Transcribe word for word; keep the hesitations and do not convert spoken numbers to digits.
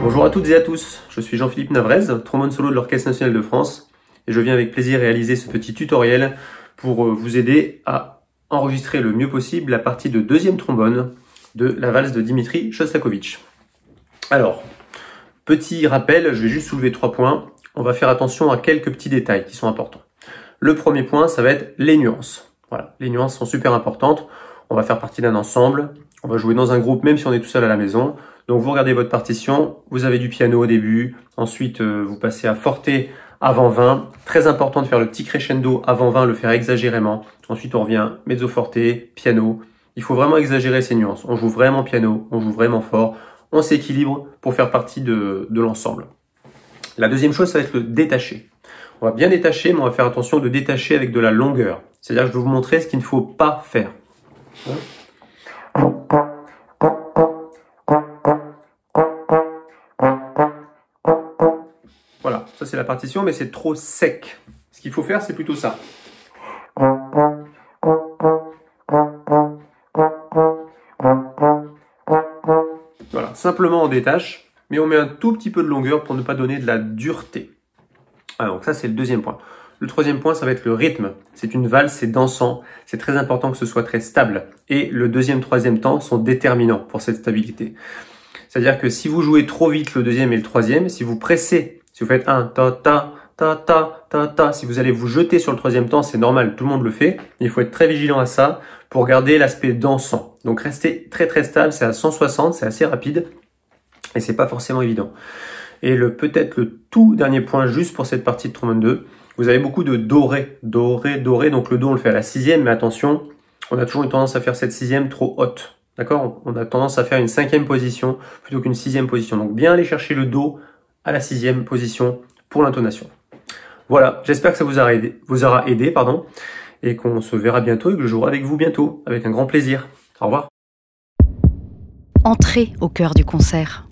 Bonjour à toutes et à tous, je suis Jean-Philippe Navrez, trombone solo de l'Orchestre National de France, et je viens avec plaisir réaliser ce petit tutoriel pour vous aider à enregistrer le mieux possible la partie de deuxième trombone de la valse de Dimitri Shostakovich. Alors, petit rappel, je vais juste soulever trois points. On va faire attention à quelques petits détails qui sont importants. Le premier point, ça va être les nuances. Voilà, les nuances sont super importantes. On va faire partie d'un ensemble, on va jouer dans un groupe même si on est tout seul à la maison. Donc vous regardez votre partition, vous avez du piano au début, ensuite euh, vous passez à forte avant vingt. Très important de faire le petit crescendo avant vingt, le faire exagérément. Ensuite on revient mezzo forte, piano. Il faut vraiment exagérer ces nuances. On joue vraiment piano, on joue vraiment fort, on s'équilibre pour faire partie de, de l'ensemble. La deuxième chose, ça va être le détaché. On va bien détacher, mais on va faire attention de détacher avec de la longueur. C'est-à-dire que je vais vous montrer ce qu'il ne faut pas faire. Voilà, ça c'est la partition, mais c'est trop sec. Ce qu'il faut faire, c'est plutôt ça. Voilà, simplement on détache, mais on met un tout petit peu de longueur pour ne pas donner de la dureté. Alors, donc ça c'est le deuxième point. Le troisième point, ça va être le rythme. C'est une valse, c'est dansant. C'est très important que ce soit très stable. Et le deuxième, troisième temps sont déterminants pour cette stabilité. C'est-à-dire que si vous jouez trop vite le deuxième et le troisième, si vous pressez, si vous faites un ta ta ta ta ta ta, si vous allez vous jeter sur le troisième temps, c'est normal, tout le monde le fait. Il faut être très vigilant à ça pour garder l'aspect dansant. Donc restez très très stable, c'est à cent soixante, c'est assez rapide et c'est pas forcément évident. Et le peut-être le tout dernier point juste pour cette partie de trombone deux, vous avez beaucoup de doré, doré, doré, donc le do on le fait à la sixième, mais attention, on a toujours une tendance à faire cette sixième trop haute, d'accord? On a tendance à faire une cinquième position plutôt qu'une sixième position, donc bien aller chercher le do à la sixième position pour l'intonation. Voilà, j'espère que ça vous aura aidé, vous aura aidé pardon, et qu'on se verra bientôt et que je jouerai avec vous bientôt, avec un grand plaisir. Au revoir. Entrez au cœur du concert.